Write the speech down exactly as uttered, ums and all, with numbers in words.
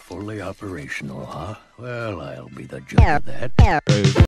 fully operational, huh? Well, I'll be the judge of that.